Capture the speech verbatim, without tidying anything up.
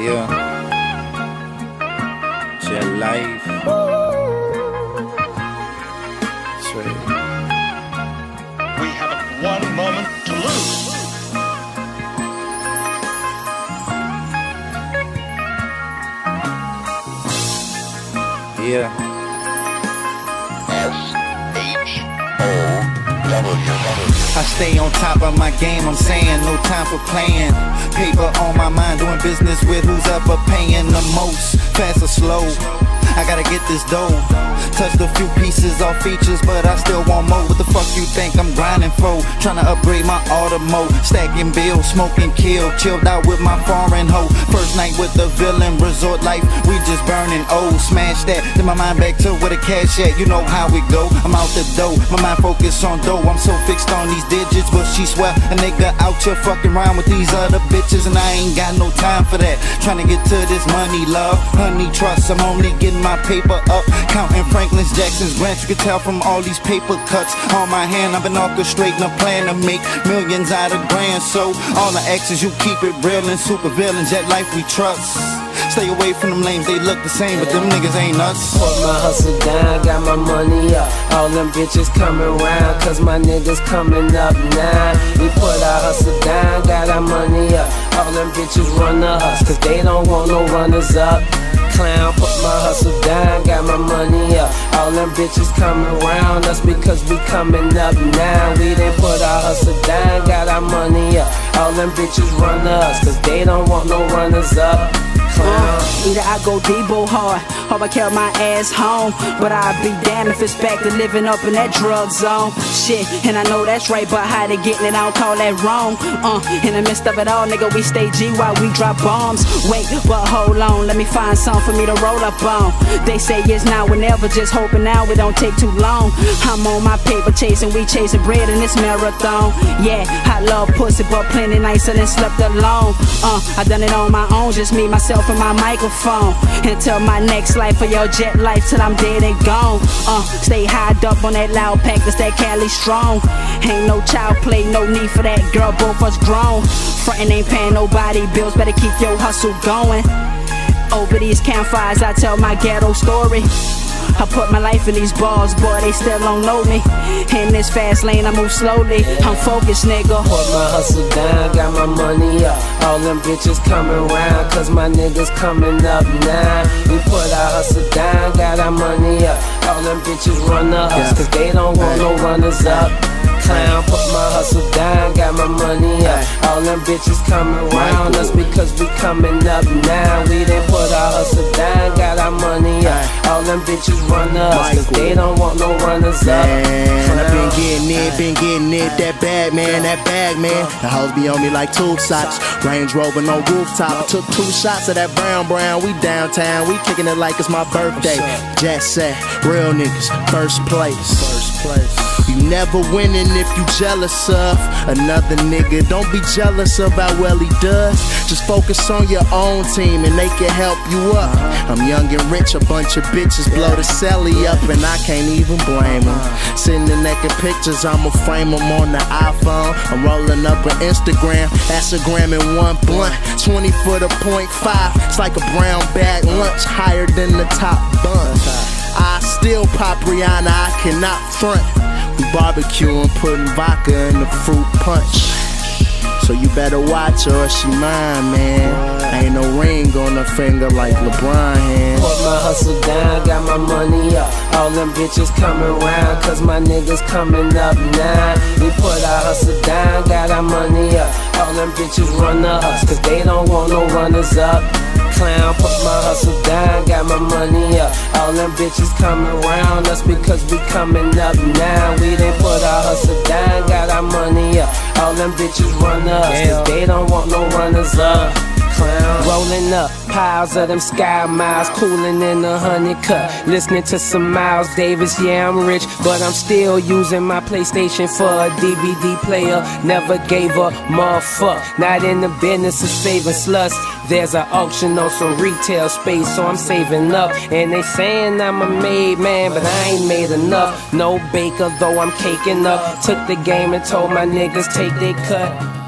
Yeah. Jet life. Sweet. We haven't one moment to lose. Yeah. S H O W. I stay on top of my game, I'm saying no time for playing. Paper on my mind, doing business with who's ever paying the most. Fast or slow, I gotta get this dough. Touched a few pieces off features, but I still want more. What the fuck you think I'm grinding for? Tryna upgrade my automo, stacking bills, smoking kill. Chilled out with my foreign hoe. First night with the villain, resort life, we just burning old. Smash that, then my mind back to where the cash at. You know how it go, I'm out the dough. My mind focused on dough, I'm so fixed on these digits. But she swear a nigga out here fucking around with these other bitches, and I ain't got no time for that. Tryna get to this money, love, honey, trust. I'm only getting my paper up, counting Franklin's, Jackson's, Grants. You can tell from all these paper cuts on my hand. I've been orchestrating a plan to make millions out of grand. So all the exes, you keep it real and super villains. That life we trust. Stay away from them lames, they look the same, but them niggas ain't us. Put my hustle down, got my money up. All them bitches coming round, cause my niggas coming up now. We put our hustle down, got our money up. All them bitches run to us, cause they don't want no runners up. Clown, put my hustle down, got my money up. All them bitches coming around us because we coming up now. We done put our hustle down, got our money up. All them bitches run to us cause they don't want no runners up. Uh, either I go deep or hard, or I carry my ass home. But I'd be damned if it's back to living up in that drug zone. Shit, and I know that's right, but how they getting it, I don't call that wrong. Uh, in the midst of it all, nigga, we stay G while we drop bombs. Wait, but hold on, let me find something for me to roll up on. They say it's now or never, just hoping now it don't take too long. I'm on my paper chasing, we chasing bread in this marathon. Yeah, I love pussy, but plenty nicer than slept alone. Uh, I done it on my own, just me, myself, and my microphone. Until my next life for your jet life, till I'm dead and gone. Uh, stay high up on that loud pack, that's that Cali strong. Ain't no child play, no need for that, girl, both us grown. Frontin' ain't paying nobody bills, better keep your hustle going. Over these campfires, I tell my ghetto story. I put my life in these bars, boy, they still don't know me. In this fast lane, I move slowly. I'm focused, nigga. Put my hustle down, got my money up. All them bitches coming round, cause my niggas coming up now. We put our hustle down, got our money up. All them bitches run to us, cause they don't want no runners up. Clown, put my hustle down, got my money up. All them bitches coming around us because we coming up now. We done put our hustle down, got our money up. All them bitches run us cause they don't want no runners up. Man, I been getting it, been getting it, that bag man, that bag man. The hoes be on me like tube socks, Range Rover no rooftop. I took two shots of that brown brown, we downtown, we kicking it like it's my birthday. Jet set, real niggas, first place. First place. You never winning if you jealous of another nigga. Don't be jealous of how well he does. Just focus on your own team and they can help you up. I'm young and rich, a bunch of bitches blow the celly up, and I can't even blame them. Sending naked pictures, I'ma frame them on the iPhone. I'm rolling up an Instagram, Instagram in one blunt, twenty for the point five. It's like a brown bag lunch, higher than the top bun. I still pop Rihanna, I cannot front. We barbecuing, putting vodka in the fruit punch. So you better watch her or she mine, man. Ain't no ring on her finger like LeBron hand. Put my hustle down, got my money up. All them bitches coming round, cause my niggas coming up now. We put our hustle down, got our money up. All them bitches run to us, cause they don't want no runners up. Clown, put my hustle down, got my money up. All them bitches coming around us because we coming up now. We done put our hustle down, got our money up. All them bitches run to us cause they don't want no runners up. Clown. Rolling up piles of them sky miles, cooling in the honey cut, listening to some Miles Davis. Yeah, I'm rich, but I'm still using my PlayStation for a D V D player. Never gave up, motherfuck. Not in the business of saving sluts. There's an auction on some retail space, so I'm saving up. And they saying I'm a made man, but I ain't made enough. No baker, though I'm caking up. Took the game and told my niggas take their cut.